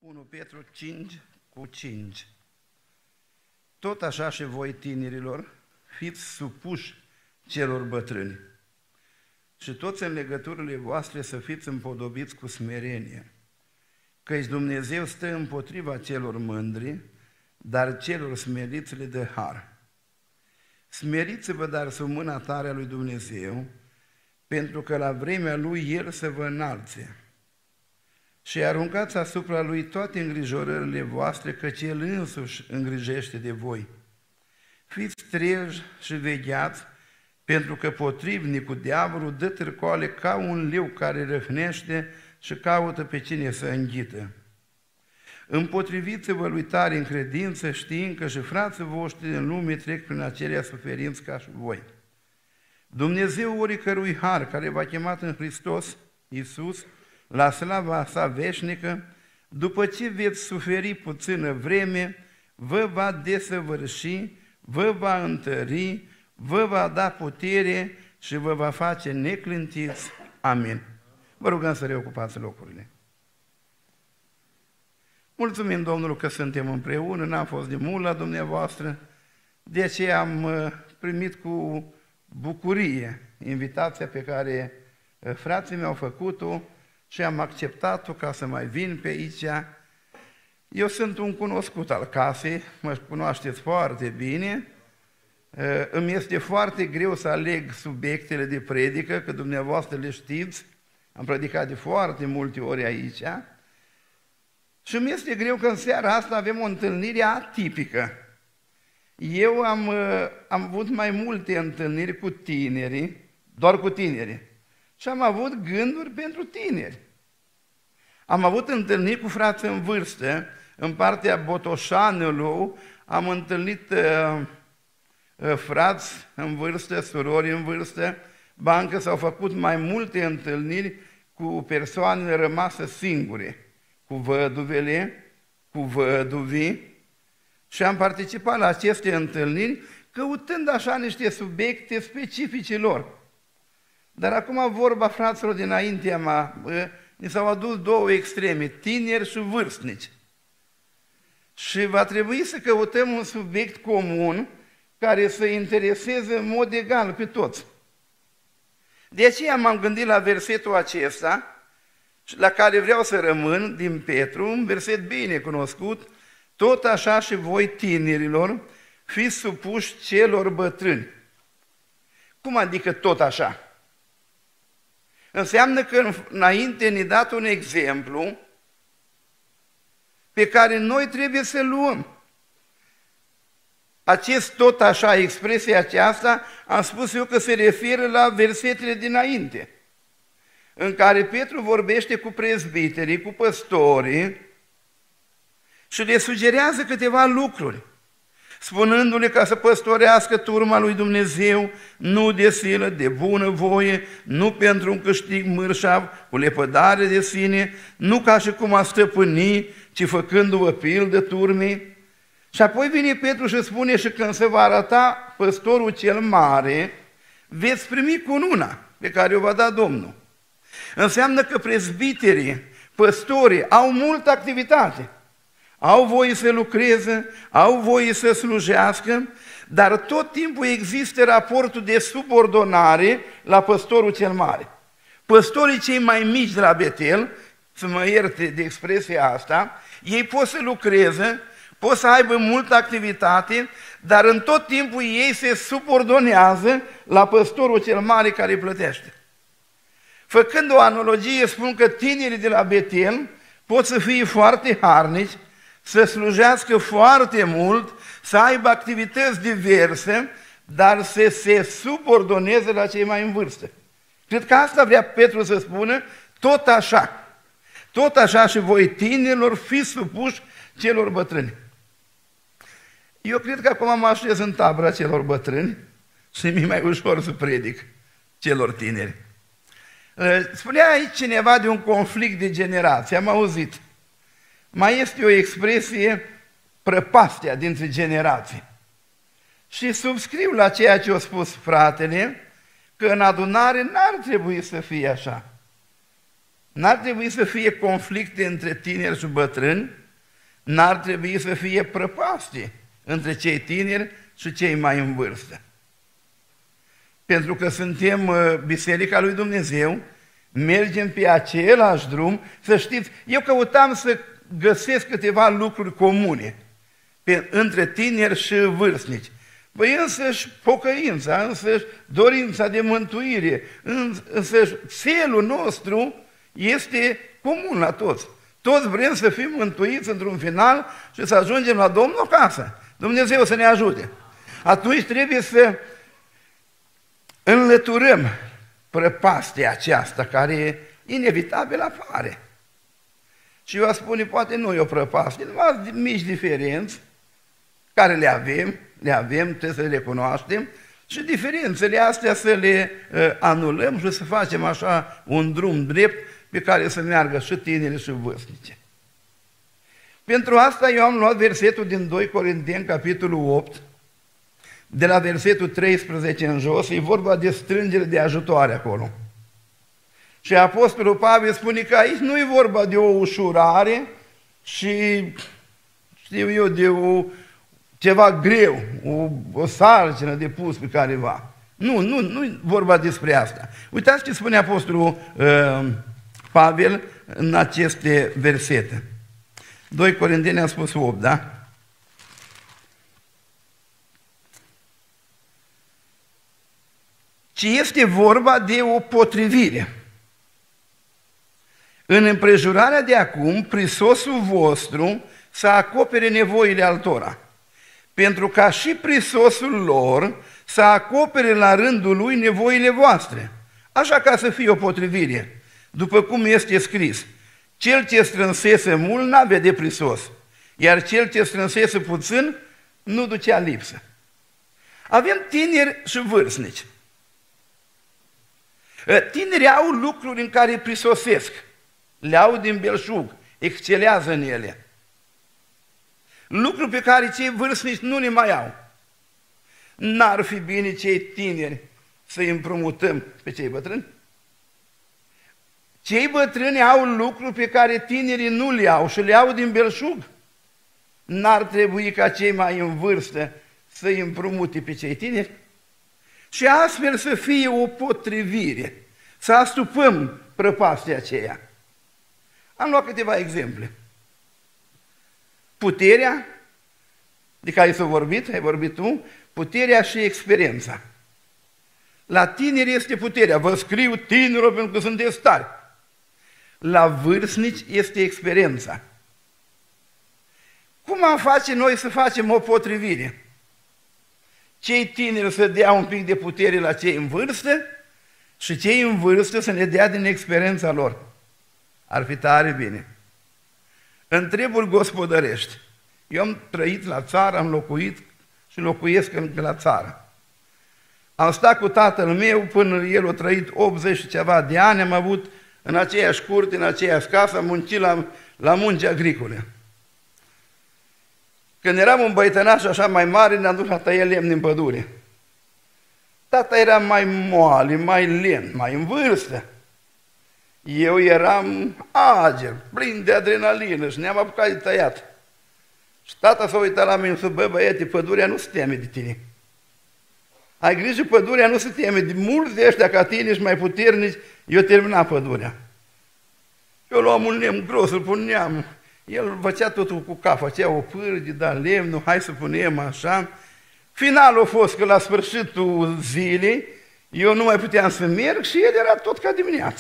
1 Petru 5:5. Tot așa și voi, tinerilor, fiți supuși celor bătrâni și toți în legăturile voastre să fiți împodobiți cu smerenie, căci Dumnezeu stă împotriva celor mândri, dar celor smeriți le dă har. Smeriți-vă dar sub mâna tare a lui Dumnezeu, pentru că la vremea Lui El să vă înalțe. Și aruncați asupra Lui toate îngrijorările voastre, căci El însuși îngrijește de voi. Fiți treji și vegheați, pentru că potrivnicul diavolul dă târcoale ca un leu care răhnește și caută pe cine să înghită. Împotriviți-vă lui tare în credință, știind că și frații voștri în lume trec prin acelea suferinți ca și voi. Dumnezeu oricărui har care v-a chemat în Hristos Iisus la slava sa veșnică, după ce veți suferi puțină vreme, vă va desăvârși, vă va întări, vă va da putere și vă va face neclintiți. Amin. Vă rugăm să reocupați locurile. Mulțumim Domnului că suntem împreună, n-am fost de mult la dumneavoastră, de aceea am primit cu bucurie invitația pe care frații mi-au făcut-o și am acceptat-o ca să mai vin pe aici. Eu sunt un cunoscut al casei, mă cunoașteți foarte bine, îmi este foarte greu să aleg subiectele de predică, că dumneavoastră le știți, am predicat de foarte multe ori aici, și îmi este greu că în seara asta avem o întâlnire atipică. Eu am avut mai multe întâlniri cu tinerii, doar cu tinerii, și am avut gânduri pentru tineri. Am avut întâlniri cu frați în vârstă, în partea Botoșanului am întâlnit frați în vârstă, surori în vârstă, bancă s-au făcut mai multe întâlniri cu persoanele rămase singure, cu văduvele, cu văduvii, și am participat la aceste întâlniri căutând așa niște subiecte specifice lor. Dar acum vorba fraților dinaintea mea, ni s-au adus două extreme, tineri și vârstnici. Și va trebui să căutăm un subiect comun care să intereseze în mod egal pe toți. De aceea m-am gândit la versetul acesta, la care vreau să rămân, din Petru, un verset bine cunoscut: tot așa și voi, tinerilor, fiți supuși celor bătrâni. Cum adică tot așa? Înseamnă că înainte ne-a dat un exemplu pe care noi trebuie să-l luăm. Acest tot așa, expresia aceasta, am spus eu că se referă la versetele dinainte, în care Petru vorbește cu prezbiterii, cu păstorii și le sugerează câteva lucruri, spunându-le ca să păstorească turma lui Dumnezeu, nu de silă, de bună voie, nu pentru un câștig mărșav, cu lepădare de sine, nu ca și cum a stăpâni, ci făcându-vă pildă turmei. Și apoi vine Petru și spune: și când se va arăta păstorul cel mare, veți primi cununa pe care o va da Domnul. Înseamnă că prezbiterii, păstorii au multă activitate, au voie să lucreze, au voie să slujească, dar tot timpul există raportul de subordonare la păstorul cel mare. Păstorii cei mai mici de la Betel, să mă ierte de expresia asta, ei pot să lucreze, pot să aibă multă activitate, dar în tot timpul ei se subordonează la păstorul cel mare care îi plătește. Făcând o analogie, spun că tinerii de la Betel pot să fie foarte harnici, să slujească foarte mult, să aibă activități diverse, dar să se subordoneze la cei mai în vârstă. Cred că asta vrea Petru să spună: tot așa. Tot așa și voi, tinerilor, fiți supuși celor bătrâni. Eu cred că acum mă așez în tabăra celor bătrâni și mi-e mai ușor să predic celor tineri. Spunea aici cineva de un conflict de generații, am auzit. Mai este o expresie, prăpastia dintre generații. Și subscriu la ceea ce a spus fratele, că în adunare n-ar trebui să fie așa. N-ar trebui să fie conflicte între tineri și bătrâni, n-ar trebui să fie prăpastie între cei tineri și cei mai în vârstă. Pentru că suntem Biserica lui Dumnezeu, mergem pe același drum, să știți, eu căutam să găsesc câteva lucruri comune între tineri și vârstnici. Păi însăși pocăința, însăși dorința de mântuire, însăși țelul nostru este comun la toți. Toți vrem să fim mântuiți într-un final și să ajungem la Domnul acasă. Dumnezeu să ne ajute. Atunci trebuie să înlăturăm prăpastia aceasta care inevitabil apare. Și eu aș spune, poate nu e o prăpastie, numai mici diferențe care le avem, trebuie să le cunoaștem și diferențele astea să le anulăm și să facem așa un drum drept pe care să meargă și tineri și vârstnice. Pentru asta eu am luat versetul din 2 Corinteni, capitolul 8, de la versetul 13 în jos, e vorba de strângere de ajutoare acolo. Și Apostolul Pavel spune că aici nu e vorba de o ușurare și, știu eu, de ceva greu, o sarcină de pus pe careva. Nu e vorba despre asta. Uitați ce spune Apostolul Pavel în aceste versete. 2 Corinteni am spus 8, da? Ci este vorba de o potrivire. În împrejurarea de acum, prisosul vostru să acopere nevoile altora, pentru ca și prisosul lor să acopere la rândul lui nevoile voastre, așa ca să fie o potrivire, după cum este scris. Cel ce strânsese mult n-avea de prisos, iar cel ce strânsese puțin nu ducea lipsă. Avem tineri și vârstnici. Tinerii au lucruri în care prisosesc, le au din belșug, excelează în ele. Lucruri pe care cei vârstnici nu le mai au. N-ar fi bine cei tineri să-i împrumutăm pe cei bătrâni? Cei bătrâni au lucruri pe care tinerii nu le au și le au din belșug. N-ar trebui ca cei mai în vârstă să-i împrumute pe cei tineri? Și astfel să fie o potrivire, să astupăm prăpastia aceea. Am luat câteva exemple. Puterea, de care s-a vorbit, ai vorbit tu, puterea și experiența. La tineri este puterea, vă scriu tinerilor pentru că sunteți tari. La vârstnici este experiența. Cum am face noi să facem o potrivire? Cei tineri să dea un pic de putere la cei în vârstă și cei în vârstă să ne dea din experiența lor. Ar fi tare bine. În treburi gospodărești. Eu am trăit la țară, am locuit și locuiesc la țară. Am stat cu tatăl meu până el a trăit 80 și ceva de ani, am avut în aceeași curte, în aceeași casă, am muncit la munci agricole. Când eram un băietănaș așa mai mare, ne-am dus la tăie lemn în pădure. Tata era mai moale, mai lent, mai în vârstă. Eu eram ager, plin de adrenalină și ne-am apucat de tăiat. Și tata s-a uitat la mine și zis, bă, băiete, pădurea nu se teme de tine. Ai grijă, pădurea nu se teme. De mulți de ăștia ca tine și mai puternici, eu terminat pădurea. Eu luam un lemn gros, îl puneam. El făcea totul cu cap, făcea o pârghie, da lemnul, hai să punem așa. Finalul a fost că la sfârșitul zilei, eu nu mai puteam să merg și el era tot ca dimineață.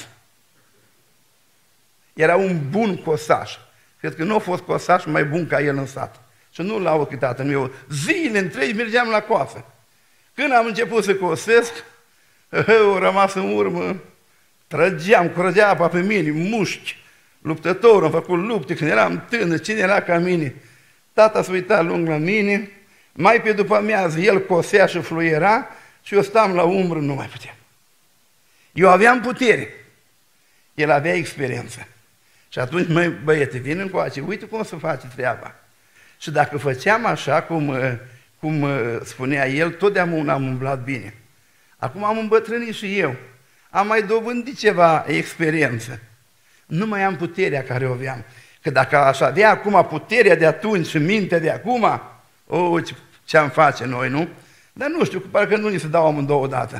Era un bun cosaș. Cred că nu a fost cosaș mai bun ca el în sat. Și nu l-au cât tatăl meu. Zile întregi mergeam la coasă. Când am început să cosesc, au rămas în urmă, curăgea apa pe mine, mușchi, luptător, am făcut lupte, când eram tânăr, cine era ca mine? Tata s-a uitat lung la mine, mai pe după amiază el cosea și fluiera și eu stam la umbră, nu mai puteam. Eu aveam putere, el avea experiență. Și atunci, măi, băiete, vin încoace, uite cum se face treaba. Și dacă făceam așa cum spunea el, totdeauna am umblat bine. Acum am îmbătrânit și eu. Am mai dobândit ceva experiență. Nu mai am puterea care o aveam. Că dacă aș avea acum puterea de atunci și mintea de acum, ce-am face noi, nu? Dar nu știu, parcă nu ni se dau amândouă odată.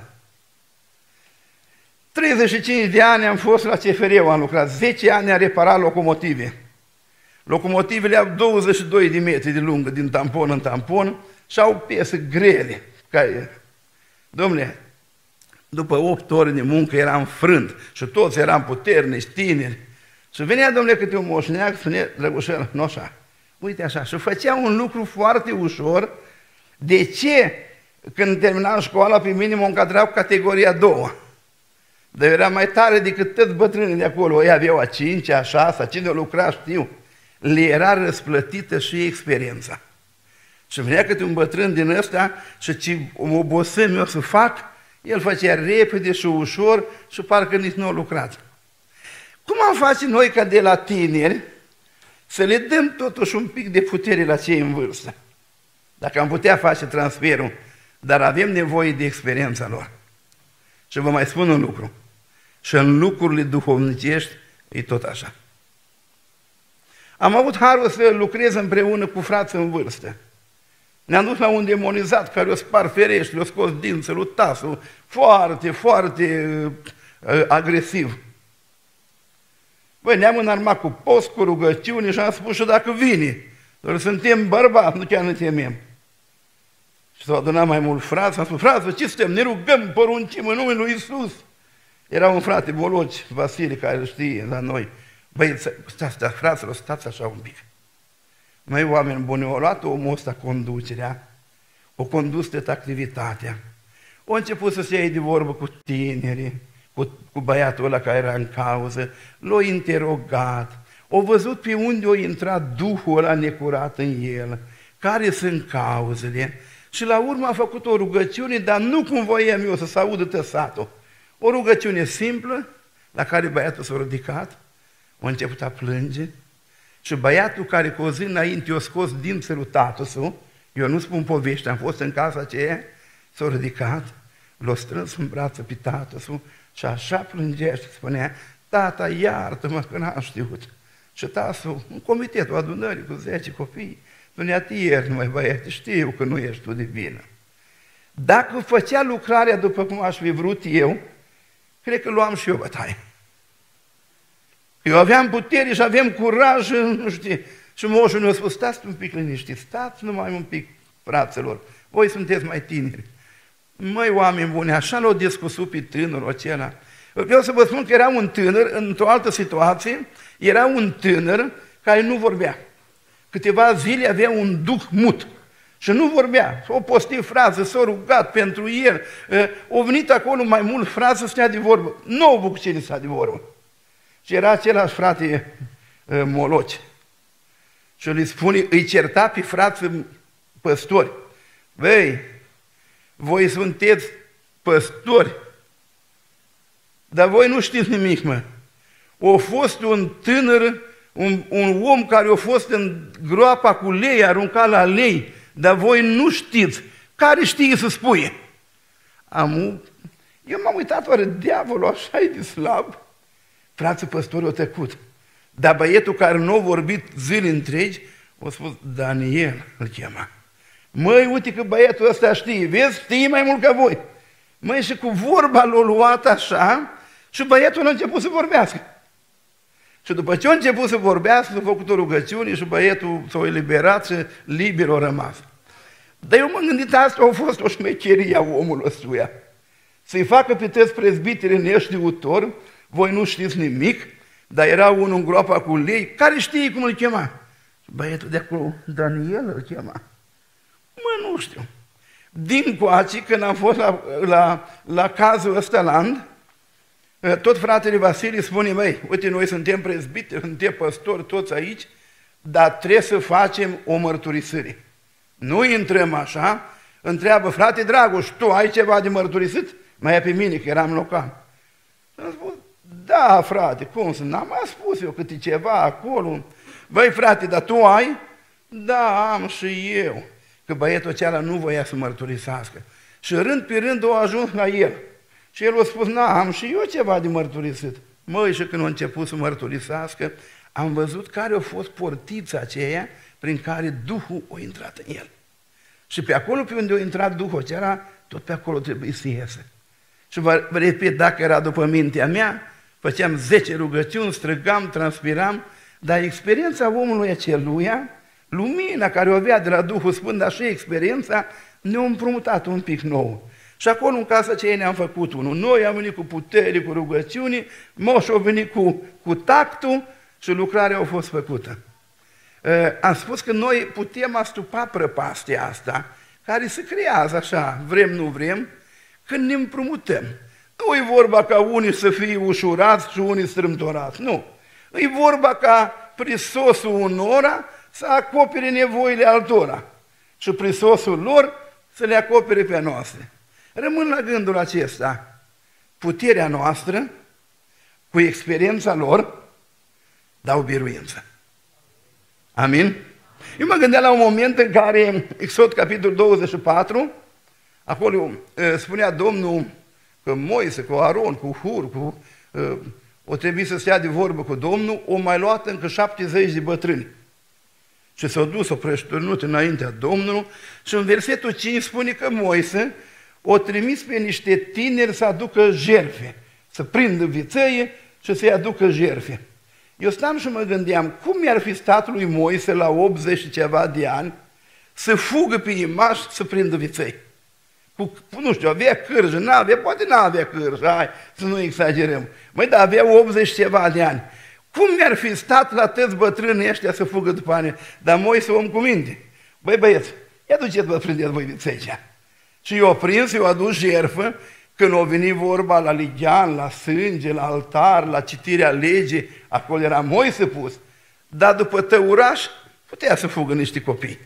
35 de ani am fost la CFR-ul, am lucrat, 10 ani am reparat locomotive. Locomotivele au 22 de metri de lungă, din tampon în tampon, și au piese grele. Dom'le, după 8 ore de muncă eram frânt și toți eram puternici, tineri. Și venea, dom'le, câte un moșneac, spunea, Drăgușel, nu așa, uite așa, și făcea un lucru foarte ușor. De ce? Când terminam școala, pe mine mă încadrau categoria 2. Dar era mai tare decât toți bătrânii de acolo. Ei aveau a 5-a, a 6-a, cine lucra știu. Le era răsplătită și experiența. Și venea câte un bătrân din ăsta și ce obosăm eu să fac, el făcea repede și ușor și parcă nici nu a lucrat. Cum am face noi ca de la tineri să le dăm totuși un pic de putere la cei în vârstă? Dacă am putea face transferul, dar avem nevoie de experiența lor. Și vă mai spun un lucru. Și în lucrurile duhovnicești e tot așa. Am avut harul să lucrez împreună cu frați în vârstă. Ne-am dus la un demonizat care o spart ferești, le-o scos dință, lui tasul, foarte, foarte agresiv. Băi, ne-am înarmat cu post, cu rugăciuni și am spus și dacă vine, doar suntem bărbați, nu chiar ne temem. Și s-au adunat mai mulți frați, am spus, frați, ce suntem, ne rugăm, poruncim în numele lui Iisus. Era un frate, Boloci, Vasile, care îl știe la noi. Băi, stați, fraților, stați așa un pic. Noi, oameni buni, au luat omul ăsta conducerea, o condus toată activitatea. Au început să se iei de vorbă cu tinerii, cu băiatul ăla care era în cauză, l-au interogat, au văzut pe unde a intrat Duhul ăla necurat în el, care sunt cauzele, și la urmă a făcut o rugăciune, dar nu cum voiam eu să se audă tăsatul. O rugăciune simplă, la care băiatul s-a ridicat, a început a plânge, și băiatul care cu o zi înainte i-a scos dințelul tatăl, eu nu spun povești, am fost în casa aceea, s-a ridicat, l-a strâns în brață pe tatăl și așa plângea și spunea, tata, iartă-mă că n-am știut. Și tatăl, în comitetul adunării cu 10 copii, spunea, te ierți, măi băiete, știu că nu ești tu de vină. Dacă făcea lucrarea după cum aș fi vrut eu, cred că luam și eu bătaie. Eu aveam putere și aveam curaj, nu știu, și moșul ne-a spus, stați un pic liniștiți, stați numai un pic, fraților, voi sunteți mai tineri. Măi, oameni buni, așa l-au discuțit pe tânărul acela. Vreau să vă spun că era un tânăr, într-o altă situație, era un tânăr care nu vorbea. Câteva zile avea un duh mut și nu vorbea. S-au postit fraze, s-au rugat pentru el, au venit acolo mai mult fraze să stea de vorbă. Nu au avut cine să stea de vorbă. Și era același frate Moloci. Și îi certa pe frații păstori. Băi, voi sunteți păstori, dar voi nu știți nimic, mă. A fost un tânăr, un om care a fost în groapa cu lei, aruncat la lei, dar voi nu știți. Care știe să spui? Eu m-am uitat, oare diavolul așa e de slab? Frații păstori au tăcut. Dar băietul care nu a vorbit zile întregi, a spus, Daniel îl chema. Măi, uite că băietul ăsta știe, vezi, știe mai mult ca voi. Măi, și cu vorba l-a luat așa și băietul a început să vorbească. Și după ce a început să vorbească, s-a făcut o rugăciune și băietul s-a eliberat și liber a rămas. Dar eu m-am gândit, asta a fost o șmecherie a omului ăstuia. Să-i facă pe toți prezbiterii neștiutori, voi nu știți nimic, dar era unul în groapa cu lei, care știe cum îl chema? Băietul de acolo, Daniel îl chema. Mă, nu știu. Din coace, când am fost la cazul ăsta land, tot fratele Vasile spune, băi, uite, noi suntem prezbiteri, suntem păstori, toți aici, dar trebuie să facem o mărturisire. Nu intrăm așa, întreabă, frate Dragoș, tu ai ceva de mărturisit? Mai ia pe mine, că eram local. Am spus, da, frate, cum să n-am mai spus eu câte ceva acolo. Băi, frate, dar tu ai? Da, am și eu. Că băietul acela nu voia să mărturisească. Și rând pe rând au ajuns la el. Și el a spus, am și eu ceva de mărturisit. Măi, și când a început să mărturisească, am văzut care a fost portița aceea prin care Duhul a intrat în el. Și pe acolo pe unde a intrat Duhul acela, tot pe acolo trebuie să iese. Și vă repet, dacă era după mintea mea, făceam 10 rugăciuni, strigam, transpiram, dar experiența omului aceluia, lumina care o avea de la Duhul Sfânt, dar și experiența, ne-a împrumutat un pic nou. Și acolo în casa aceea ne-am făcut unul. Noi am venit cu putere, cu rugăciuni, Moș a venit cu tactul și lucrarea a fost făcută. Am spus că noi putem astupa prăpastia asta, care se creează așa, vrem, nu vrem, când ne împrumutăm. Nu e vorba ca unii să fie ușurați și unii strâmtorați, nu. E vorba ca prisosul unora să acopere nevoile altora și prisosul lor să le acopere pe noastre. Rămân la gândul acesta, puterea noastră, cu experiența lor, dau biruință. Amin? Eu mă gândeam la un moment în care, Exod capitolul 24, acolo spunea Domnul că Moise, cu Aron, cu Hur, o trebuie să stea de vorbă cu Domnul, o mai luat încă 70 de bătrâni. Și s-au dus, o prășturnut înaintea Domnului și în versetul 5 spune că Moise o trimis pe niște tineri să aducă jertfe, să prindă vițeie și să-i aducă jertfe. Eu stam și mă gândeam, cum i-ar fi stat lui Moise la 80 și ceva de ani să fugă pe imaș să prindă viței? Nu știu, avea cârjă, n-avea, poate n-avea cârjă, hai să nu exagerăm. Măi, dar avea 80 ceva de ani. Cum mi-ar fi stat la toți bătrânii ăștia să fugă după ani? Dar Moise om cu minte. Băi băieți, ia duceți-vă, prindeți voi viței. Și i-o prins, i-o adus jertfă, când o venit vorba la lighean, la sânge, la altar, la citirea legii, acolo era Moise pus. Dar după tăuraș putea să fugă niște copii.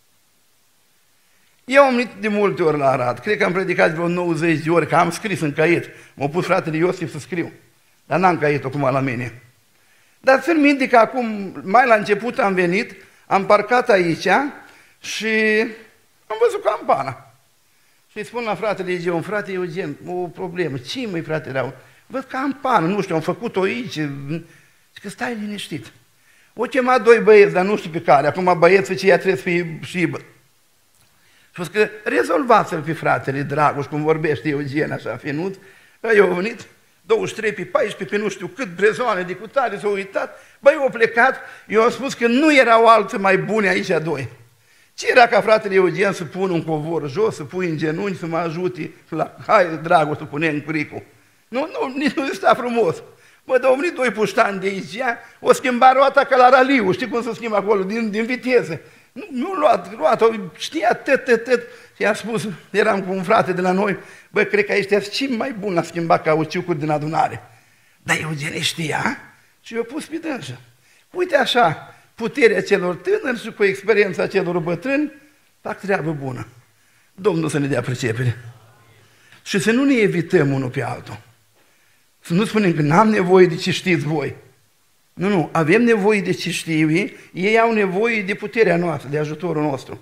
Eu am venit de multe ori la Arad, cred că am predicat vreo 90 de ori, că am scris în caiet. M-a pus fratele Iosif să scriu, dar n-am caiet acum la mine. Dar țin minte că acum, mai la început am venit, am parcat aici și am văzut campana. Și îi spun la fratele Eugen, frate Eugen, o problemă, ce măi frate rău? Văd campana, nu știu, am făcut-o aici, și că stai liniștit. O chemat 2 băieți, dar nu știu pe care, acum băieții ce ea trebuie să fie șibă. Și a spus că rezolvați-l pe fratele Dragoș, cum vorbește Eugen așa, finuț, eu au venit, 23 pe 14, pe nu știu cât brezoane de cutare, s-au uitat, băi, au plecat, eu am spus că nu erau alții mai buni aici 2. Ce era ca fratele Eugen să pună un covor jos, să pui în genunchi, să mă ajute la, hai, Dragoș, să punem cricul. Nici nu sta frumos. Bă, dar au venit 2 puștani de aici, o schimba roata ca la raliu, știi cum se schimbă acolo, din viteză. Nu luat-o, știa tot. Și a spus, eram cu un frate de la noi, bă, cred că aici sunt cei mai buni la schimba cauciucuri din adunare. Dar Eugen știa și i-a pus pe dânsă. Uite așa, puterea celor tânări și cu experiența celor bătrâni, fac treabă bună. Domnul să ne dea pricepere. Și să nu ne evităm unul pe altul. Să nu spunem că n-am nevoie de ce știți voi. Nu, avem nevoie de ce știu ei au nevoie de puterea noastră, de ajutorul nostru.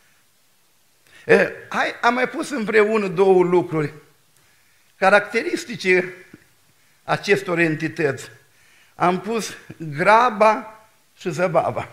Am mai pus împreună 2 lucruri caracteristice acestor entități. Am pus graba și zăbava.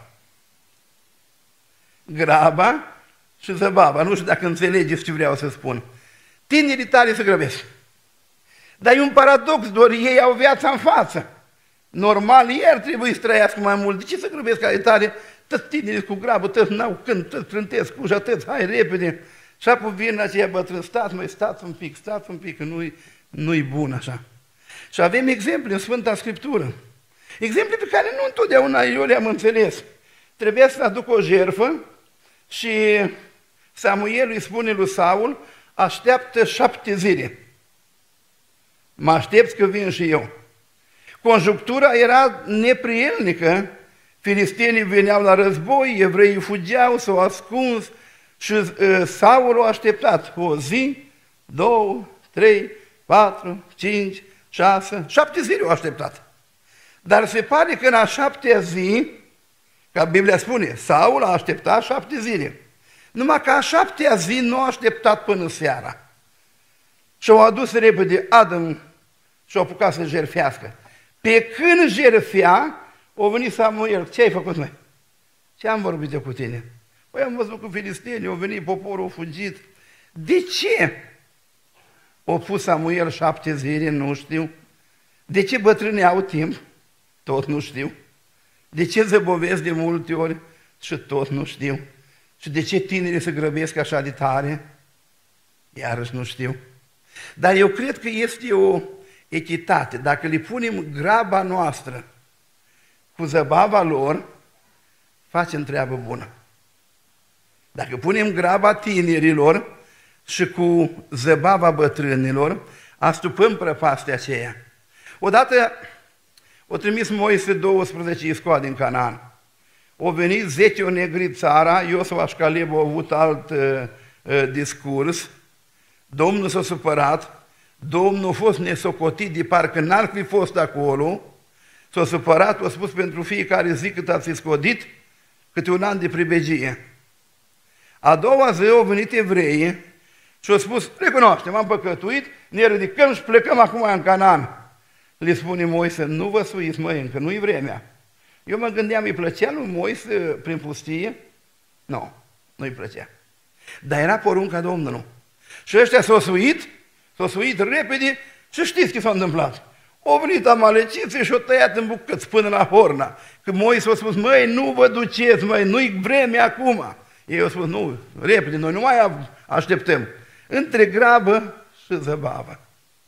Graba și zăbava. Nu știu dacă înțelegeți ce vreau să spun. Tinerii tare se grăbesc. Dar e un paradox, doar ei au viața în față. Normal, ei ar trebui să trăiască mai mult. De ce să grăbesc care tare? Toți tinerii cu grabă, toți n-au când, toți trântesc ușa, toți, hai repede. Și apoi vin aceia bătrâni, stați un pic, că nu-i bun așa. Și avem exemple în Sfânta Scriptură. Exemple pe care nu întotdeauna eu le-am înțeles. Trebuia să aduc o jertfă și Samuel îi spune lui Saul, așteaptă 7 zile. Mă aștepți că vin și eu. Conjunctura era neprielnică, filistenii veneau la război, evreii fugeau, s-au ascuns și Saul a așteptat o zi, 2, 3, 4, 5, 6, 7 zile au așteptat. Dar se pare că în a 7-a zi, ca Biblia spune, Saul a așteptat 7 zile. Numai că a 7-a zi nu a așteptat până seara. Și au adus repede Adam și au apucat să jertfească. Pe când jertfea, a venit Samuel. Ce ai făcut, măi? Ce am vorbit eu cu tine? Păi am văzut cu filistenii, au venit poporul, au fugit. De ce? O pus Samuel 7 zile, nu știu. De ce bătrânii au timp? Tot nu știu. De ce zăbovesc de multe ori? Și tot nu știu. Și de ce tinerii se grăbesc așa de tare? Iarăși nu știu. Dar eu cred că este o echitate. Dacă le punem graba noastră cu zăbava lor, facem treabă bună. Dacă punem graba tinerilor și cu zăbava bătrânilor, astupăm prăpastia aceea. Odată o trimis Moise 12 iscoade în Canaan. Au venit 10, au negrit țara, Iosua și Caleb au avut alt discurs, Domnul s-a supărat, Domnul a fost nesocotit de parcă n-ar fi fost acolo, s-a supărat, a spus pentru fiecare zi cât ați scodit, câte un an de pribegie. A doua zi au venit evreii și au spus, recunoaștem, am păcătuit, ne ridicăm și plecăm acum în Canaan. Le spune Moise, nu vă suiți, măi, încă nu-i vremea. Eu mă gândeam, îi plăcea lui Moise prin pustie? Nu, nu-i plăcea. Dar era porunca Domnului. Și ăștia s-au suit repede și știți ce s-a întâmplat. Au venit amaleciții și au tăiat în bucăți până la Horna. Când Moise a spus, măi, nu vă duceți, măi, nu-i vremea acum. Ei au spus, nu, repede, noi nu mai așteptăm. Între grabă și zăbavă.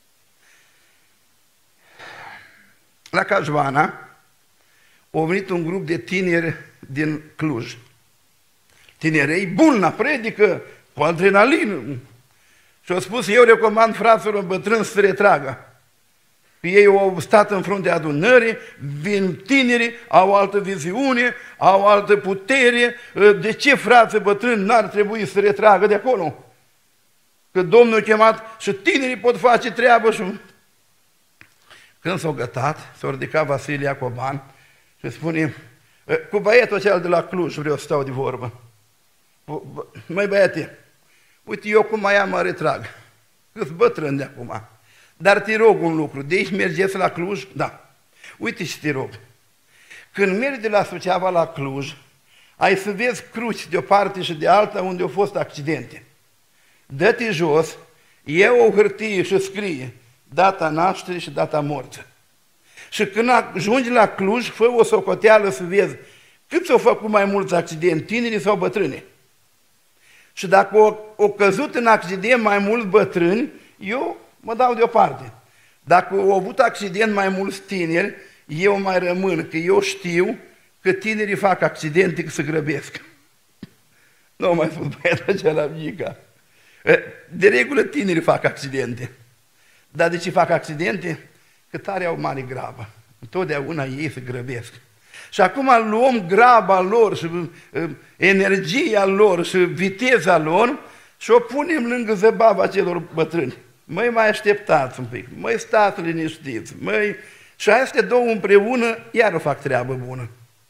La Cajvana a venit un grup de tineri din Cluj. Tinerei buni la predică, cu adrenalină. Și au spus, eu recomand fraților bătrâni să se retragă. Ei au stat în fruntea adunării, vin tinerii, au altă viziune, au altă putere. De ce frații bătrâni n-ar trebui să se retragă de acolo? Că Domnul a chemat și tinerii pot face treabă. Și când s-au gătat, s-a ridicat Vasile Iacoban și spune, cu băietul acela de la Cluj vreau să stau de vorbă. Măi băiete, uite eu cum mai am mă retrag, că-s bătrân de acum, dar te rog un lucru, de aici mergeți la Cluj? Da. Uite și te rog, când mergi de la Suceava la Cluj, ai să vezi cruci de o parte și de alta unde au fost accidente. Dă-te jos, ia o hârtie și scrie data nașterii și data morții. Și când ajungi la Cluj, fă o socoteală să vezi cât s-au făcut mai mulți accidenti, tinerii sau bătrâni. Și dacă au căzut în accident mai mulți bătrâni, eu mă dau deoparte. Dacă au avut accident mai mulți tineri, eu mai rămân, că eu știu că tinerii fac accidente, că se grăbesc. Nu am mai spus băiatul acela mica. De regulă tinerii fac accidente. Dar de ce fac accidente? Că tare au mare grabă. Întotdeauna ei se grăbesc. Și acum luăm graba lor și energia lor și viteza lor și o punem lângă zăbava celor bătrâni. Măi, mai așteptați un pic, măi, stați liniștiți, măi... Și astea două împreună iar o fac treabă bună.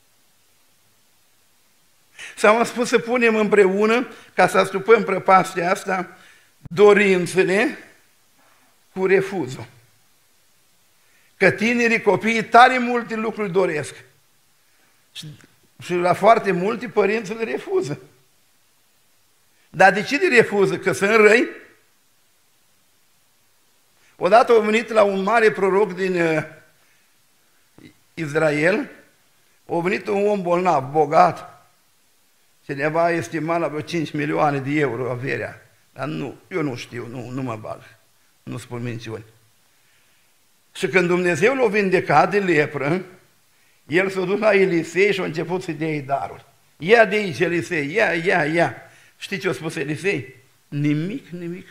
Sau am spus să punem împreună, ca să astupăm prăpastia asta, dorințele cu refuzul. Că tinerii, copiii, tare multe lucruri doresc. Și la foarte multe părinții le refuză. Dar de ce le refuză? Că sunt răi? Odată au venit la un mare proroc din Israel, a venit un om bolnav, bogat, cineva estima la vreo 5 milioane de euro averea. Dar nu, eu nu știu, nu mă bag, nu spun minciuni. Și când Dumnezeu l-a vindecat de lepră, el s-a dus la Elisei și a început să-i dea daruri. Ia de aici, Elisei, ia. Știi ce a spus Elisei? Nimic.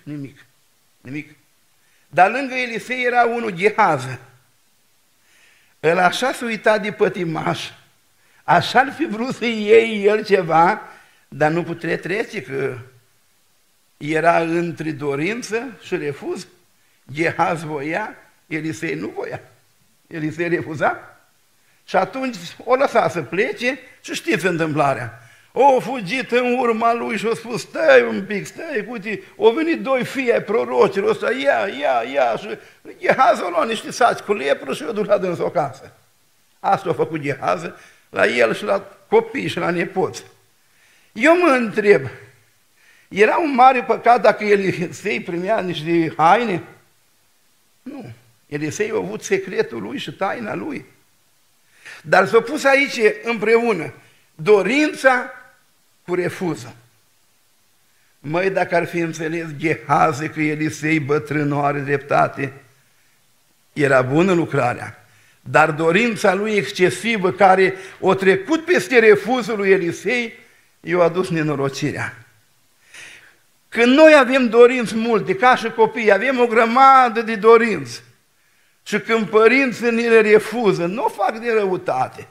Dar lângă Elisei era unul, Gehază. El așa s-a uitat de pătimaș, așa ar fi vrut să iei el ceva, dar nu putea trece, că era între dorință și refuz. Gehaz voia, Elisei nu voia. Elisei refuza. Și atunci o lăsa să plece și știți întâmplarea. O fugit în urma lui și a spus, stai un pic, stai, uite, au venit doi fii ai prorocilor ăsta, ia, și Gehazi a luat niște saci cu lepră și i-a dus la dânsul acasă. Asta a făcut Gehazi la el și la copii și la nepoți. Eu mă întreb, era un mare păcat dacă Elisei primea niște haine? Nu. Elisei a avut secretul lui și taina lui. Dar s-a pus aici împreună dorința cu refuzul. Măi, dacă ar fi înțeles Gehazi că Elisei bătrân are dreptate, era bună lucrarea. Dar dorința lui excesivă, care o trecut peste refuzul lui Elisei, i-a adus nenorocirea. Când noi avem dorinți multe, ca și copii, avem o grămadă de dorinți, și când părinții ni le refuză, nu o fac de răutate.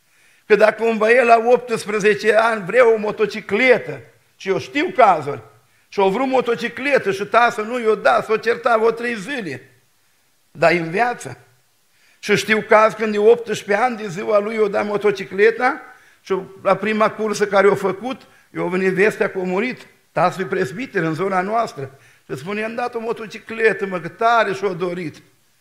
Că dacă un băiet la 18 ani vrea o motocicletă, și eu știu cazuri, și-o vrut motocicletă și tasă nu i-o da, s-o certa vreo 3 zile, dar în viață. Și știu caz când de 18 ani de ziua lui i-o da motocicleta și la prima cursă care o făcut, i-o venit vestea că a murit, tasul presbiter în zona noastră. Și spune, i-am dat o motocicletă, mă, că tare și-o dorit.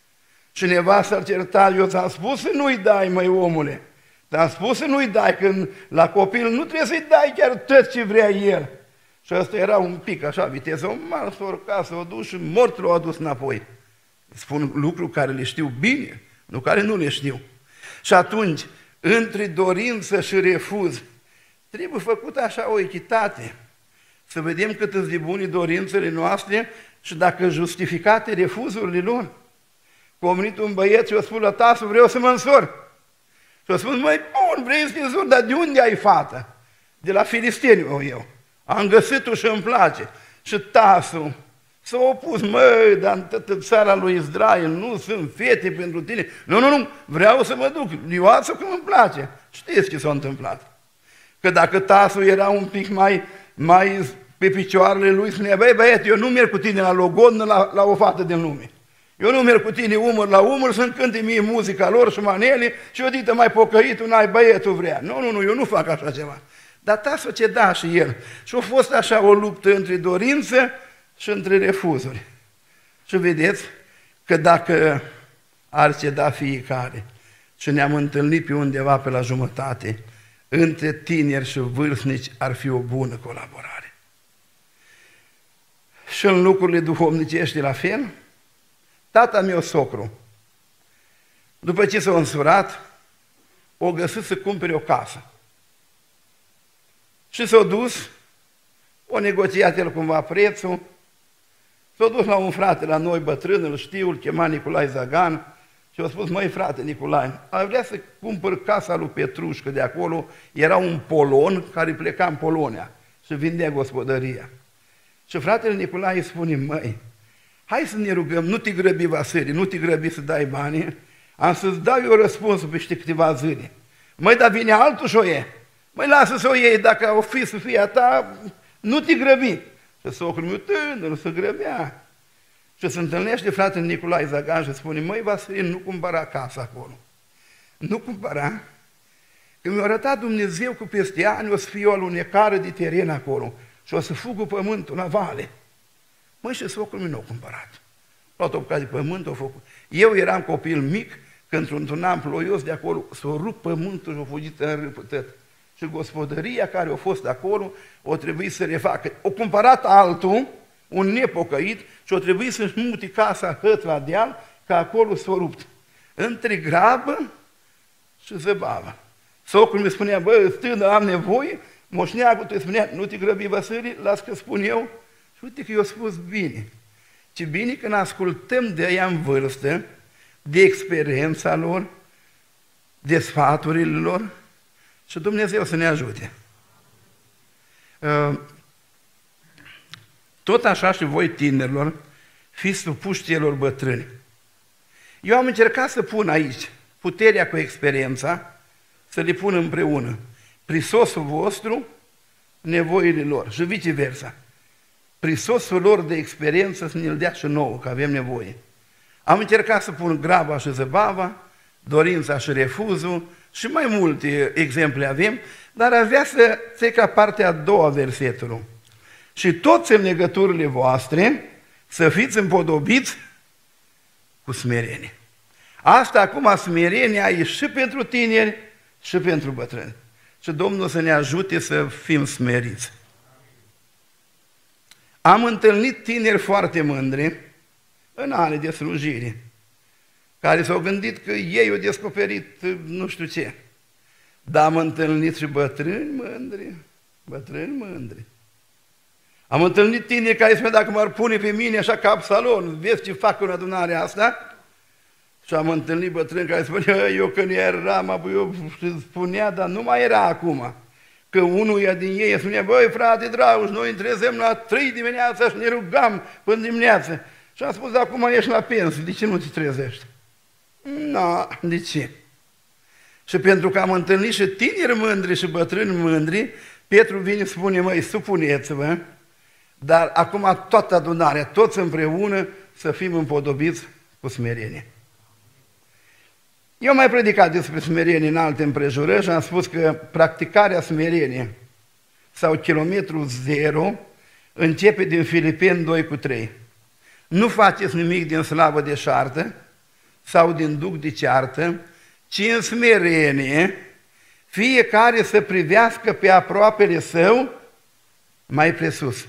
Și nevasta ar certa, eu ți-am spus să nu-i dai, măi, omule. Ți-am spus să nu-i dai, când la copil nu trebuie să-i dai chiar tot ce vrea el. Și ăsta era un pic așa, viteză, un mal s-a urcat, s-a dus și mort l-a adus înapoi. Spun lucruri care le știu bine, nu care nu le știu. Și atunci, între dorință și refuz, trebuie făcută așa o echitate. Să vedem cât îți de bune dorințele noastre și dacă justificate refuzurile lor. Că a venit un băiet și a spus la tasul, vreau să mă însor. Și a spus, măi, bun, vrei să te însori, dar de unde ai fată? De la Filisteni, eu. Am găsit-o și îmi place. Și tasul s-a opus, măi, dar în toată țara lui Israel nu sunt fete pentru tine. Nu, vreau să mă duc, ioasă că îmi place. Știți ce s-a întâmplat? Că dacă tasul era un pic mai pe picioarele lui, spunea, băi, băiete, eu nu merg cu tine la logodnă la o fată din lume. Eu nu merg cu tine umăr la umăr să-mi cânte mie muzica lor și manele și odată mai pocăitul, n-ai băietul vrea. Nu, eu nu fac așa ceva. Dar tasul ceda și el. Și a fost așa o luptă între dorință și între refuzuri. Și vedeți că dacă ar ceda fiecare și ne-am întâlnit pe undeva pe la jumătate, între tineri și vârstnici ar fi o bună colaborare. Și în lucrurile duhovnicești la fel, tata meu socru, după ce s-a însurat, o găsit să cumpere o casă. Și s-a dus, o negociat el cumva prețul, s-a dus la un frate la noi bătrân, îl știu, îl chema Nicolae Zagan, și a spus, măi frate Nicolae, aș vrea să cumpăr casa lui Petrușcă de acolo, era un polon care pleca în Polonia și vindea gospodăria. Și fratele Nicolae îi spune, măi, hai să ne rugăm, nu te grăbi, Vasile, nu te grăbi să dai banii, am să-ți dau eu răspunsul peste câteva zile. Măi, dar vine altul și o ie. Măi, lasă să o iei, dacă o fi să fie a ta, nu te grăbi. Și socrul meu tânăr se grăbea. Și se întâlnește fratele Nicolae Zagan și spune, măi, Vasile, nu cumpăra casa acolo. Nu cumpăra, că mi-a arătat Dumnezeu că peste ani o să fie o alunecară de teren acolo și o să fugă pământul la vale. Măi, și socrul meu nu a cumpărat. Luat o bucată de pământ, o făcut. Eu eram copil mic, când într-un an ploios de acolo s-a rupt pământul și a fugit în râpă tot. Și gospodăria care a fost acolo o trebuie să refacă. O cumpărat altul, un nepocăit, și o trebuie să-și mute casa hăt la deal, că acolo s-a rupt. Între grabă și zăbavă. Socrul mi spunea, bă, stână, am nevoie, moșneagul te spunea, nu te grăbi, Vasile, las că spun eu. Și uite că i-a spus bine. Ce bine când ascultăm de ea în vârstă, de experiența lor, de sfaturile lor, și Dumnezeu să ne ajute. Tot așa și voi, tinerilor, fiți supuși celor bătrâni. Eu am încercat să pun aici puterea cu experiența, să le pun împreună. Prisosul vostru, nevoile lor și viceversa. Prisosul lor de experiență să ne-l dea și nouă, că avem nevoie. Am încercat să pun graba și zăbava, dorința și refuzul, și mai multe exemple avem, dar aș vrea să trec la partea a doua versetului. Și toți în legăturile voastre să fiți împodobiți cu smerenie. Asta acum, smerenia, e și pentru tineri și pentru bătrâni. Și Domnul să ne ajute să fim smeriți. Am întâlnit tineri foarte mândri în ani de slujire, care s-au gândit că ei au descoperit nu știu ce. Dar am întâlnit și bătrâni mândri. Am întâlnit tineri care spune, dacă m-ar pune pe mine așa ca Absalon, vezi ce fac în adunarea asta? Și am întâlnit bătrâni care spunea, eu când eram, eu spunea, dar nu mai era acum. Că unul din ei spunea, băi frate dragi, noi întrezem la 3 dimineața și ne rugam până dimineață. Și am spus, acum ești la pensie, de ce nu te trezești? Nu, de ce? Și pentru că am întâlnit și tineri mândri și bătrâni mândri, Petru vine și spune, măi, supuneți-vă, dar acum toată adunarea, toți împreună, să fim împodobiți cu smerenie. Eu am mai predicat despre smerenie în alte împrejurări și am spus că practicarea smereniei sau kilometru zero începe din Filipeni 2:3. Nu faceți nimic din slavă de șartă sau din duc de ceartă, ci în smerenie fiecare să privească pe aproapele său mai presus.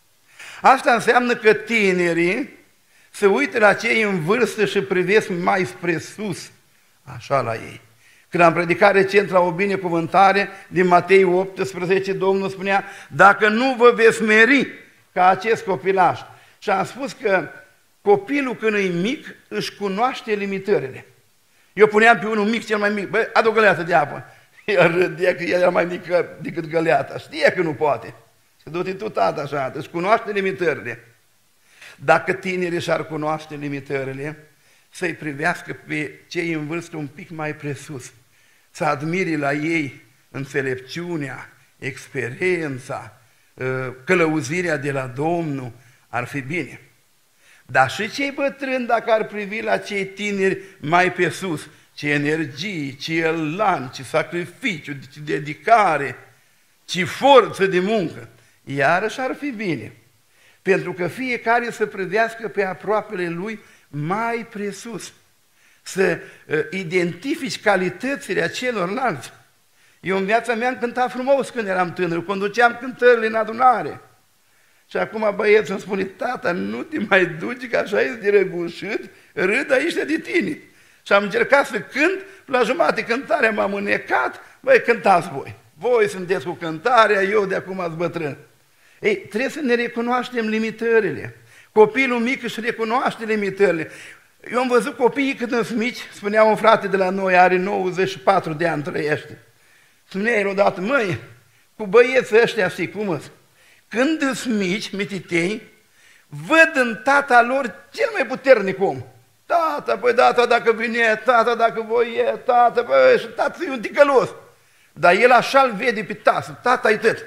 Asta înseamnă că tinerii se uită la cei în vârstă și privesc mai spre sus, așa la ei. Când am predicat recent la o binecuvântare din Matei 18, Domnul spunea, dacă nu vă veți smeri ca acest copilaș. Și am spus că copilul când e mic își cunoaște limitările. Eu puneam pe unul mic, cel mai mic, băi, adu o găleată de apă. El râdea că el era mai mic decât găleata, știe că nu poate. Și du-te tu, tata, așa, își cunoaște limitările. Dacă tinerii și-ar cunoaște limitările, să-i privească pe cei în vârstă un pic mai presus, să admiri la ei înțelepciunea, experiența, călăuzirea de la Domnul, ar fi bine. Dar și cei bătrâni, dacă ar privi la cei tineri mai pe sus, ce energie, ce elan, ce sacrificiu, ce dedicare, ce forță de muncă, iarăși ar fi bine. Pentru că fiecare să privească pe aproapele lui mai presus, să identifici calitățile acelorlalți. Eu în viața mea am cântat frumos când eram tânăr, conduceam cântările în adunare. Și acum băieții îmi spune, tata, nu te mai duci că așa ești de răgușit, râd aici de tine. Și am încercat să cânt, la jumătate cântarea m-am înecat, băi, cântați voi. Voi sunteți cu cântarea, eu de acum ați bătrân. Ei, trebuie să ne recunoaștem limitările. Copilul mic își recunoaște limitările. Eu am văzut copiii când sunt mici, spunea un frate de la noi, are 94 de ani, trăiește. Spunea el odată, măi, cu băieții ăștia știi cum îți? Când sunt mici, mititei, văd în tata lor cel mai puternic om. Tata, păi tata dacă vine, tata dacă voie, tata, păi și tata e un ticălos. Dar el așa-l vede pe tata e tot.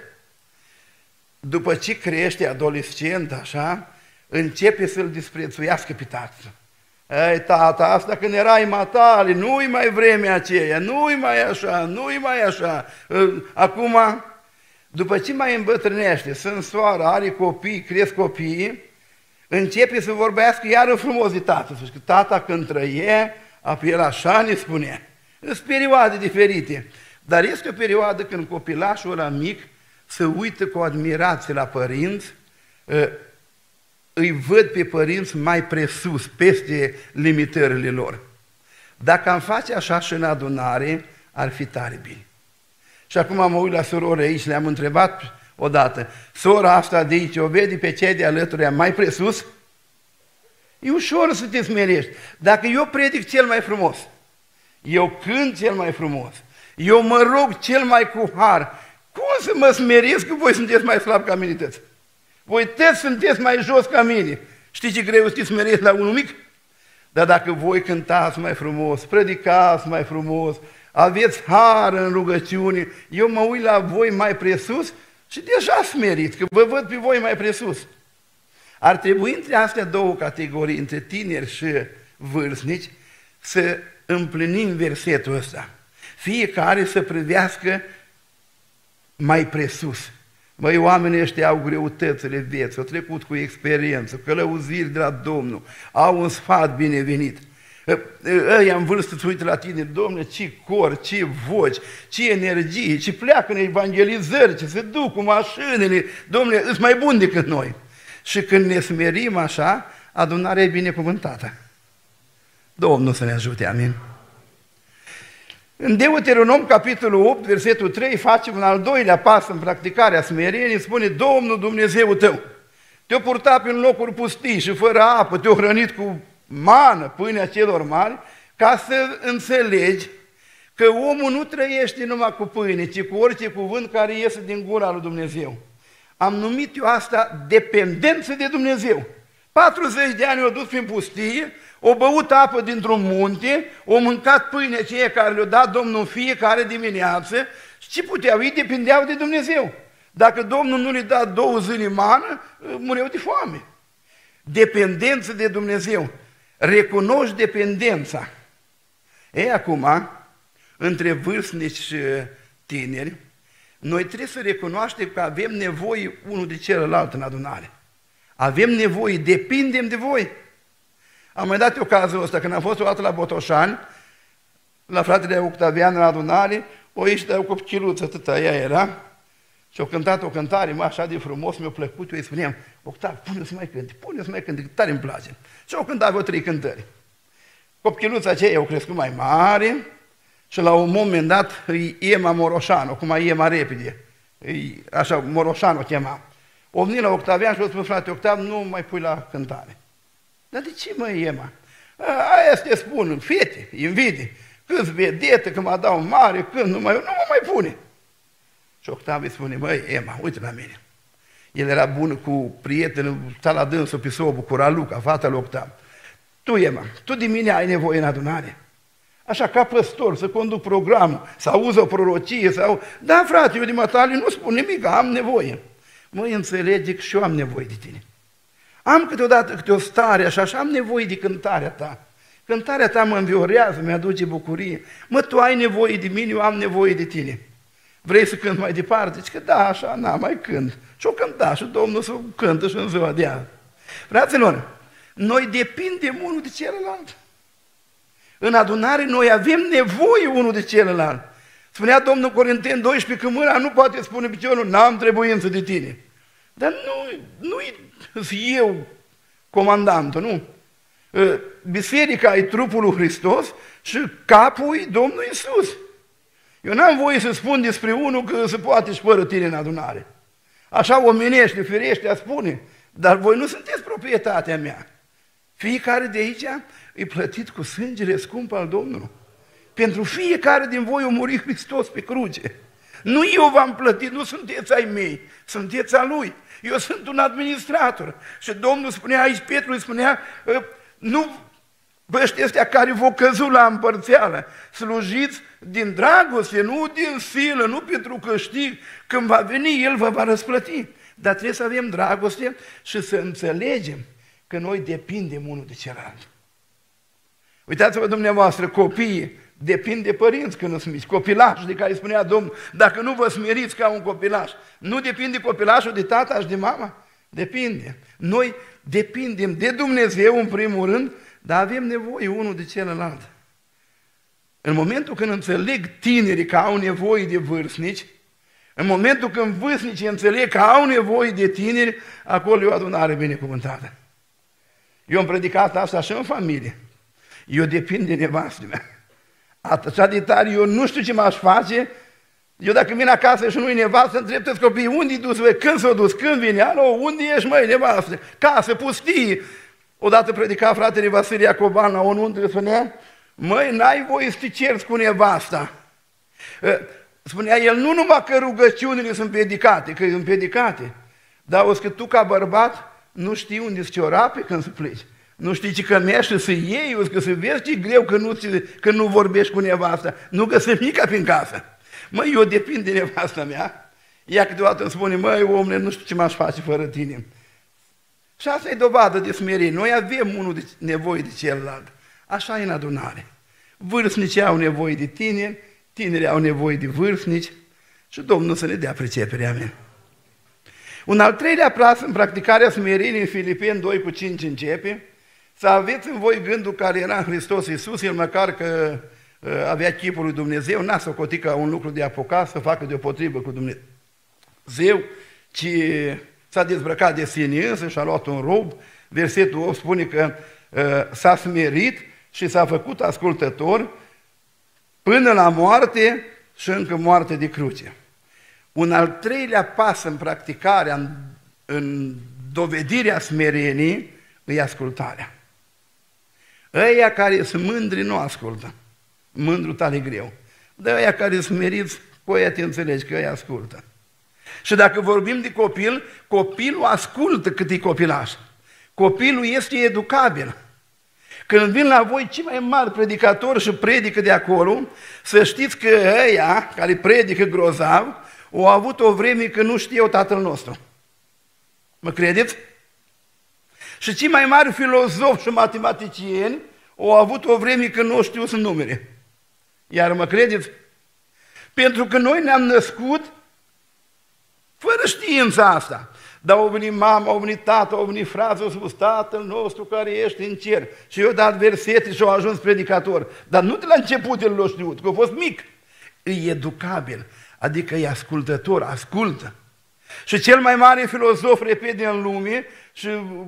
După ce crește adolescent, așa, începe să-l disprețuiască pe tatăl. Ei, tata, asta când erai matale, nu-i mai vremea aceea, nu-i mai așa, nu-i mai așa. Acum, după ce mai îmbătrânește, sunt soară, are copii, cresc copiii, începe să vorbească iară frumos de tată. Că tata când trăie, apoi el așa ne spunea. Sunt perioade diferite, dar este o perioadă când copilașul ăla mic se uită cu admirație la părinți, îi văd pe părinți mai presus, peste limitările lor. Dacă am face așa și în adunare, ar fi tare bine. Și acum mă uit la surori aici, le-am întrebat odată, sora asta de aici, o vede pe cei de alături mai presus? E ușor să te smerești. Dacă eu predic cel mai frumos, eu cânt cel mai frumos, eu mă rog cel mai cu har, cum să mă smeresc că voi sunteți mai slabi ca mine tăți? Voi tăți sunteți mai jos ca mine. Știi ce greu să smeresc la unul mic? Dar dacă voi cântați mai frumos, predicați mai frumos, aveți har în rugăciune, eu mă uit la voi mai presus și deja smeriți, că vă văd pe voi mai presus. Ar trebui între astea două categorii, între tineri și vârstnici, să împlinim versetul ăsta. fiecare să privească mai presus. Măi, oamenii ăștia au greutățile vieții, au trecut cu experiență, călăuziri de la Domnul, au un sfat binevenit. Ăia în vârstă se uită la tine, Domnule, ce cor, ce voci, ce energie, ce pleacă în evangelizări, ce se duc cu mașinile, Domnule, îți mai bun decât noi. Și când ne smerim așa, adunarea e binecuvântată. Domnul să ne ajute, amin. În Deuteronom, capitolul 8, versetul 3, facem un al doilea pas în practicarea smereniei, spune: Domnul Dumnezeul tău te-a purtat prin locuri pustii și fără apă, te-a hrănit cu mană, pâinea celor mari, ca să înțelegi că omul nu trăiește numai cu pâine, ci cu orice cuvânt care iese din gura lui Dumnezeu. Am numit eu asta dependență de Dumnezeu. 40 de ani au dus prin pustie, au băut apă dintr-un munte, au mâncat pâine aceea care le-a dat Domnul în fiecare dimineață și ce puteau? Ei depindeau de Dumnezeu. Dacă Domnul nu le da 2 zile mană, mureau de foame. Dependență de Dumnezeu. Recunoști dependența. Ei, acum, între vârstnici și tineri, noi trebuie să recunoaștem că avem nevoie unul de celălalt în adunare. Avem nevoie, depindem de voi. Am mai dat eu cazul ăsta, când am fost o dată la Botoșani, la fratele Octavian în adunare, o ieși de o copchiluță, atâta ea era, și au cântat o cântare, așa de frumos, mi-a plăcut, eu îi spuneam: Octav, pune-o să mai cânte, tare îmi place. Și au cântat vreo 3 cântări. Copchiluța aceea au crescut mai mare și la un moment dat îi Ema Moroșanu, acum e Ema repede, așa, Moroșanu o chema. O venit la Octavian și o spus: frate Octav, nu mai pui la cântare. Dar de ce, mă, Ema? Aia să te spun, fete, invidii, când-s vedetă, când mă dau mare, când nu mă mai pune. Și Octav îi spune: măi, Ema, uite la mine. El era bun cu prietenul, sta la dânsul pe sobă, cu Raluca, fata lui Octav. Tu, Ema, tu de mine ai nevoie în adunare. Așa, ca păstor, să conduc programul, să auză o prorocie, sau... Da, frate, eu de matale nu spun nimic, am nevoie. Măi, înțelege că și eu am nevoie de tine. Am câteodată câte o stare așa și am nevoie de cântarea ta. Cântarea ta mă înviorează, mi-aduce bucurie. Mă, tu ai nevoie de mine, eu am nevoie de tine. Vrei să cânt mai departe? Zici că da, așa, mai cânt. Și-o cânta și Domnul să cântă și în ziua de azi. Fraților, noi depindem unul de celălalt. În adunare noi avem nevoie unul de celălalt. Spunea Domnul Corinteni 12 că mâna nu poate spune piciorul: n-am trebuință de tine. Dar nu-i eu comandantul, nu. Biserica e trupul lui Hristos și capul e Domnul Iisus. Eu n-am voie să spun despre unul că se poate și fără tine în adunare. Așa omenește, firește, a spune. Dar voi nu sunteți proprietatea mea. Fiecare de aici e plătit cu sângele scump al Domnului. Pentru fiecare din voi a murit Hristos pe cruce. Nu eu v-am plătit, nu sunteți ai mei, sunteți a Lui. Eu sunt un administrator. Și Domnul spunea aici, Petru îi spunea: nu ăștia care v-au căzut la împărțeală, slujiți din dragoste, nu din silă, nu pentru că știi, când va veni, El vă va răsplăti. Dar trebuie să avem dragoste și să înțelegem că noi depindem unul de celălalt. Uitați-vă dumneavoastră, copiii depind de părinți când sunt mici. Copilașul de care spunea Domnul: dacă nu vă smeriți ca un copilaș, nu depinde copilașul de tata și de mama? Depinde. Noi depindem de Dumnezeu în primul rând, dar avem nevoie unul de celălalt. În momentul când înțeleg tinerii că au nevoie de vârstnici, în momentul când vârstnicii înțeleg că au nevoie de tineri, acolo e o adunare binecuvântată. Eu am predicat asta și în familie. Eu depind de nevastă mea. Așa de tare, eu nu știu ce m-aș face. Eu dacă vin acasă și nu-i nevastă, întreb toți copiii: unde-i dus? Când s-o dus? Când vine? Alo, unde ești, măi, nevastă? Casă, pustie. Odată predica fratele Vasile Iacoban la o nuntă, spunea: măi, n-ai voie să te cerți cu nevasta. Spunea el: nu numai că rugăciunile sunt împiedicate, că sunt împiedicate, dar o că tu ca bărbat nu știi unde-ți ciorape când să pleci. Nu știi ce cămești să iei, o că să vezi ce greu că nu vorbești cu nevasta, nu găsești mica prin casă. Măi, eu depind de nevasta mea, ea câteodată îmi spune: măi, omule, nu știu ce m-aș face fără tine. Și asta e dovadă de smerenie. Noi avem unul nevoie de celălalt. Așa e în adunare. Vârstnicii au nevoie de tineri, tinerii au nevoie de vârstnici și Domnul să ne dea priceperea. Amin. Un al treilea plas în practicarea smereniei în Filipeni 2:5 începe: să aveți în voi gândul care era în Hristos Iisus, El măcar că avea chipul lui Dumnezeu, n-a socotit ca un lucru de apucat să facă deopotrivă cu Dumnezeu, ci s-a dezbrăcat de sine însă și a luat un rob. Versetul 8 spune că s-a smerit și s-a făcut ascultător până la moarte și încă moarte de cruce. Un al treilea pas în practicarea, în dovedirea smereniei, e ascultarea. Ăia care sunt mândri nu ascultă. Mândru tale greu. Dar ăia care sunt smeriți, cu ăia te înțelegi că ăia ascultă. Și dacă vorbim de copil, copilul ascultă cât e copilaș. Copilul este educabil. Când vin la voi cei mai mari predicatori și predică de acolo, să știți că ăia care predică grozav au avut o vreme când nu știau Tatăl nostru. Mă credeți? Și cei mai mari filozofi și matematicieni au avut o vreme când nu știu să numere. Iar mă credeți? Pentru că noi ne-am născut fără știința asta. Dar au venit mama, au venit tata, au venit frații, au spus: Tatăl nostru care ești în cer. Și eu dat versete și au ajuns predicator. Dar nu de la început el l-a știut, că a fost mic. E educabil, adică e ascultător, ascultă. Și cel mai mare filozof, repede, în lume și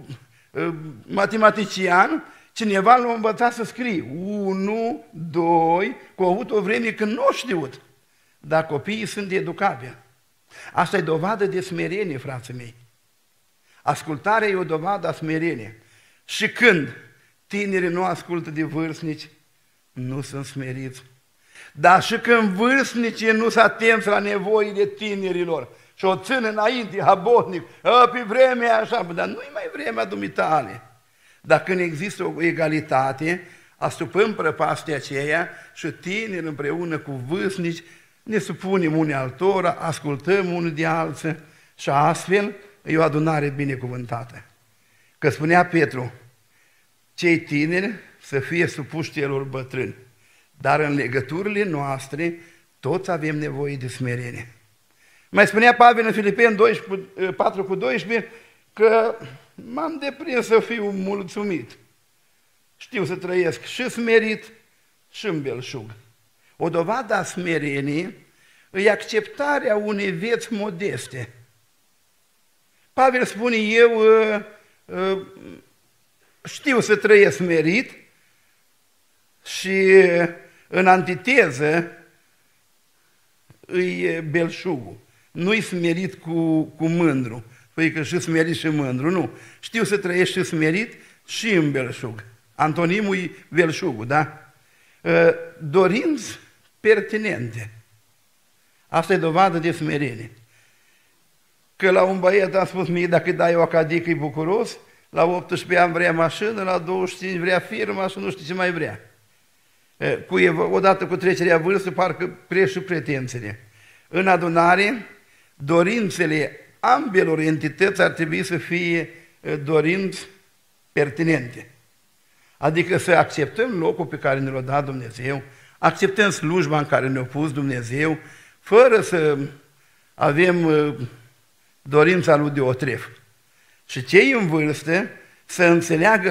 matematician, cineva l-a învățat să scrie 1, 2, că a avut o vreme când nu a știut. Dar copiii sunt educabili. Asta e dovadă de smerenie, frații mei. Ascultarea e o dovadă a smereniei. Și când tinerii nu ascultă de vârstnici, nu sunt smeriți. Dar și când vârstnicii nu sunt atenți la nevoile tinerilor și o țin înainte, habotnic, pe vremea așa, dar nu-i mai vremea dumitale. Dar când există o egalitate, astupăm prăpastia aceea și tineri împreună cu vârstnici ne supunem unii altora, ascultăm unii de alții și astfel e o adunare binecuvântată. Că spunea Petru, cei tineri să fie supuși celor bătrâni, dar în legăturile noastre toți avem nevoie de smerenie. Mai spunea Pavel în Filipeni 4:12 că m-am deprins să fiu mulțumit. Știu să trăiesc și smerit și în belșug. O dovadă a smereniei e acceptarea unei vieți modeste. Pavel spune, eu știu să trăiesc smerit și în antiteză e belșugul. Nu-i smerit cu mândru. Păi că și smerit și mândru, nu. Știu să trăiesc și smerit și în belșug. Antonimul e belșugul, da? Dorinți pertinente. Asta e dovadă de smerenie. Că la un băiat am spus mie, dacă îi dai o acadică e bucuros, la 18 ani vrea mașină, la 25 vrea firma și nu știu ce mai vrea. Odată cu trecerea vârstă, parcă crește și pretențiile. În adunare, dorințele ambelor entități ar trebui să fie dorinți pertinente. Adică să acceptăm locul pe care ne l-a dat Dumnezeu, acceptăm slujba în care ne-a pus Dumnezeu, fără să avem dorința lui Diotref. Și cei în vârstă să înțeleagă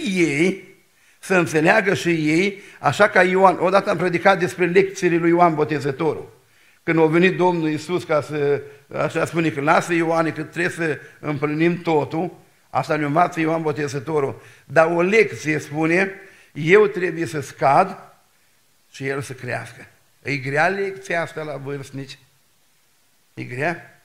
și ei, așa ca Ioan. Odată am predicat despre lecțiile lui Ioan Botezătorul. Când a venit Domnul Iisus ca să, așa spune, că lasă Ioane că trebuie să împlinim totul, asta ne învață Ioan Botezătorul, dar o lecție spune, eu trebuie să scad și el să crească. E grea lecția asta la vârstnici? E grea?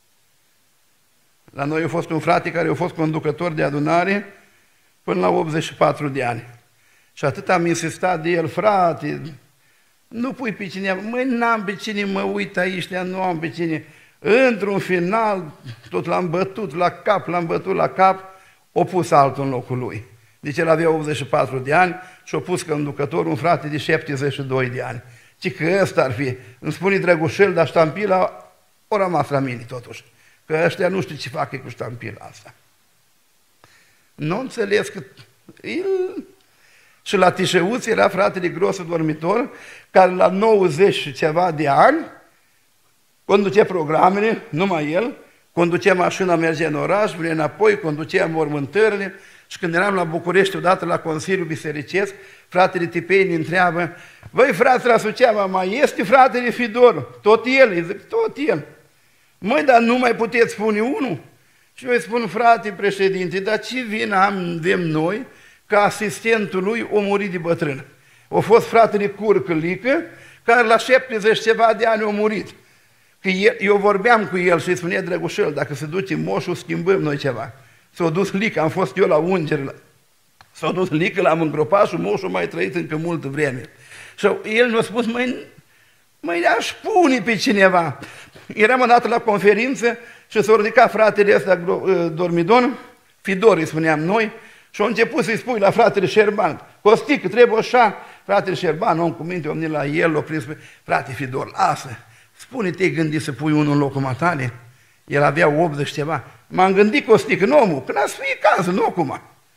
La noi a fost un frate care a fost conducător de adunare până la 84 de ani. Și atât am insistat de el, frate, nu pui pe cine, măi, n-am pe cine, mă uit aici, nu am pe cine. Într-un final, tot l-am bătut la cap, o pus altul în locul lui. Deci el avea 84 de ani și a pus conducător un frate de 72 de ani. Ci că ăsta ar fi, îmi spune Drăgușel, dar ștampila o rămas la mine totuși. Că ăștia nu știu ce fac cu ștampila asta. Nu înțeles că Și la Tișeuț era fratele Grosu dormitor, care la 90 și ceva de ani conducea programele, numai el, conducea mașina, mergea în oraș, venea înapoi, conducea mormântările. Și când eram la București odată la Consiliul Bisericesc, fratele Tipei ne întreabă: băi, frate, la Suceava, mai este fratele Fidor? Tot el? Îi zic, tot el. Măi, dar nu mai puteți spune unul? Și eu îi spun: frate președinte, dar ce vină avem noi că asistentul lui a murit de bătrân? A fost fratele Curcălică, care la 70 ceva de ani a murit. Că eu vorbeam cu el și îi spunea: Drăgușel, dacă se duce moșul, schimbăm noi ceva. S-a dus Lică, am fost eu la Ungeri, s-a dus Lică, l-am îngropat și moșul mai trăit încă multă vreme. Și el mi-a spus: măi, aș pune pe cineva. Eram odată la conferință și s-a ridicat fratele ăsta dormidon, Fidor îi spuneam noi, și a început să-i spui la fratele Șerban: Costică, trebuie așa. Fratele Șerban, om cu minte, a venit la el, l-a prins: frate Fidor, lasă, spune, te-ai gândit să pui unul în locul matale? El avea 80 ceva. M-am gândit, Costică, nu, omul, când ați fi cazul, nu acum.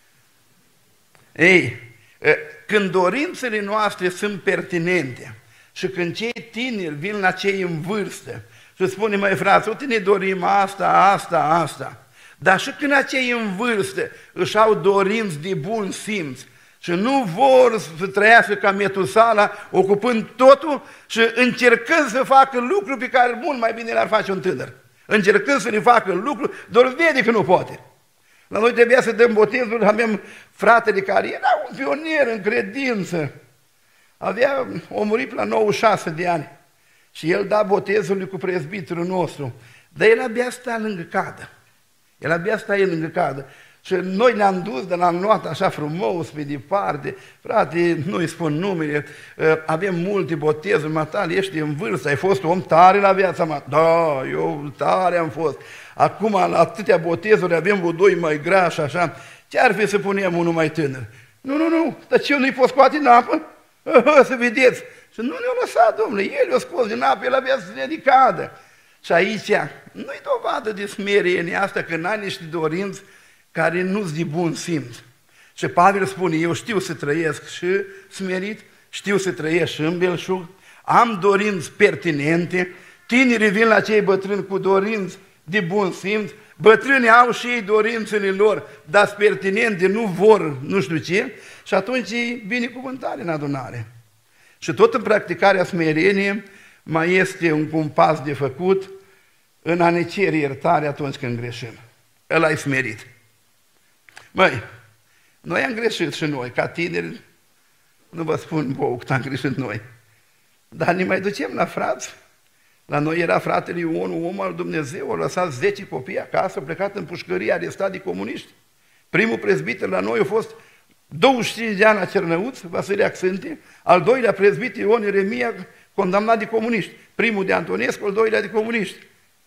Ei, când dorințele noastre sunt pertinente și când cei tineri vin la cei în vârstă și spune: măi, frate, uite, ne dorim asta, dar și când acei în vârstă își au dorinți de bun simț și nu vor să trăiască ca Metusala, ocupând totul și încercând să facă lucruri pe care mult mai bine le-ar face un tânăr. Încercând să le facă lucruri, doar vede că nu poate. La noi trebuia să dăm botezul, aveam fratele care era un pionier în credință. A murit la 96 de ani și el da botezul cu prezbiterul nostru, dar el abia sta lângă cadă. Lângă cadă. Și noi ne-am dus, dar l-am luat așa frumos pe departe. Frate, nu-i spun numele, avem multe botezuri matale, ești în vârstă, ai fost om tare la viața mea. Da, eu tare am fost. Acum, la atâtea botezuri, avem vreo doi mai grași, așa. Ce-ar fi să punem unul mai tânăr? Nu, dar ce, nu-i pot scoate în apă? Să vedeți. Și nu ne-a lăsat, domnule, el i-a scos din apă, el avea să se ridică. Și aici nu-i dovadă de smerenie asta, că n-ai niște dorinți care nu-s de bun simț. Și Pavel spune: eu știu să trăiesc și smerit, știu să trăiesc și în belșug, am dorinți pertinente, tinerii vin la cei bătrâni cu dorinți de bun simț, bătrânii au și ei dorințele lor, dar sunt pertinente, nu vor nu știu ce, și atunci e binecuvântare în adunare. Și tot în practicarea smereniei mai este un pas de făcut în a ne cere iertare atunci când greșim. Ăla e smerit. Măi, noi am greșit și noi, ca tineri, nu vă spun vouă cât am greșit noi, dar ne mai ducem la frați. La noi era fratele Ion, un om al Dumnezeu, a lăsat 10 copii acasă, a plecat în pușcărie, arestat de comuniști. Primul prezbiter la noi a fost 25 de ani la Cernăuț, Vasile Axânte, al doilea prezbiter Ion Ieremia, condamnat de comuniști. Primul de Antonescu, al doilea de comuniști.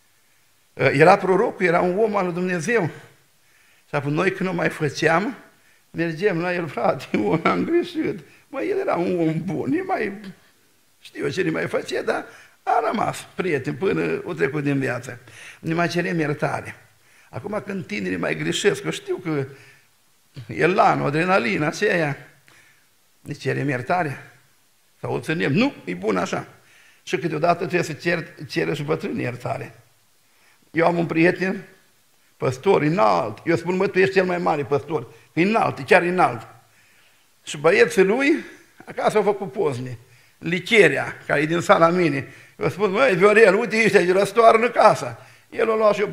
Era prorocul, era un om al lui Dumnezeu. Și apoi noi când o mai făceam, mergem la el: frate, eu am greșit. El era un om bun, știu eu ce ne mai făcea, dar a rămas prieten până o trecut din viață. Ne mai cerem iertare. Acum când tinerii mai greșesc, eu știu că elanul, adrenalina aceea, ne cerem iertare sau o ținem. Nu, e bun așa. Și câteodată trebuie să cere și bătrânii iertare. Eu am un prieten păstor, înalt. Eu spun: mă, tu ești cel mai mare păstor. Înalt, chiar înalt. Și băieții lui, acasă au făcut pozne. Licherea, care e din sala mine. Eu spun: măi, Viorel, uite, ești aici, răstoarnă casa. El o lua și eu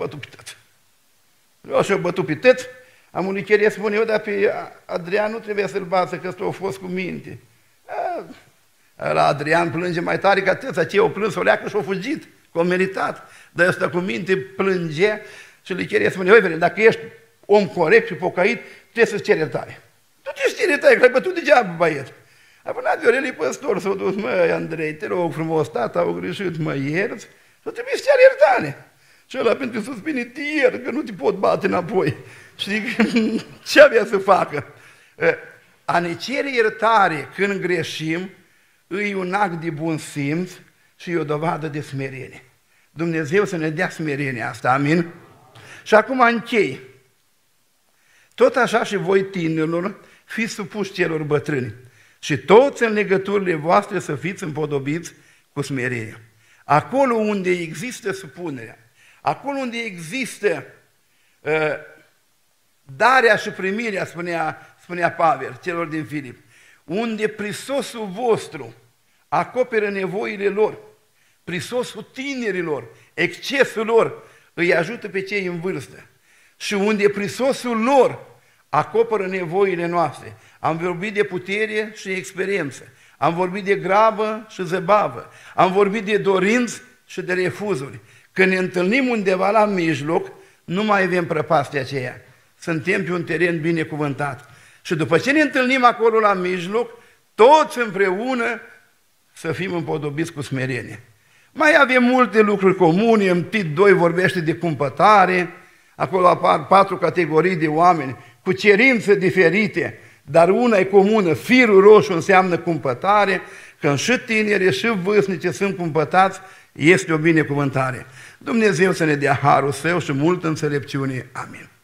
bătut pe tăț. Am un licherie, spun eu: dar pe Adrian nu trebuie să-l bață, că ăsta a fost cu minte. La Adrian plânge mai tare ca tăța, ce o plâns, o leacă și o fugit, că o meritat. Dar ăsta cu minte plânge. Și licheria spune: uite, dacă ești om corect și pocăit, trebuie să-ți ceri iertare. Tu te-ți ceri iertare, că l-ai bătut degeaba, băiet. Apoi Viorel e păstor, s-a dus: măi, Andrei, te rog frumos, tata au greșit, mă ierți? Și trebuie să ceri iertare. Și ăla pentru sus bine, te iert, că nu te pot bate înapoi. Știi, ce avea să facă? A ne cere iertare când greșim, e un act de bun simț și e o dovadă de smerenie. Dumnezeu să ne dea smerenia asta, amin? Și acum închei. Tot așa și voi, tinerilor, fiți supuși celor bătrâni și toți în legăturile voastre să fiți împodobiți cu smerenie. Acolo unde există supunerea, acolo unde există darea și primirea, spunea Pavel celor din Filip, unde prisosul vostru acoperă nevoile lor, prisosul tinerilor, excesul lor îi ajută pe cei în vârstă și unde prisosul lor acoperă nevoile noastre. Am vorbit de putere și experiență, am vorbit de grabă și zăbavă, am vorbit de dorinți și de refuzuri. Când ne întâlnim undeva la mijloc, nu mai avem prăpastia aceea. Suntem pe un teren binecuvântat. Și după ce ne întâlnim acolo la mijloc, toți împreună să fim împodobiți cu smerenie. Mai avem multe lucruri comune, în Tit 2 vorbește de cumpătare, acolo apar 4 categorii de oameni cu cerințe diferite, dar una e comună, firul roșu înseamnă cumpătare, când și tinerii și vârstnici sunt cumpătați, este o binecuvântare. Dumnezeu să ne dea harul Său și multă înțelepciune. Amin.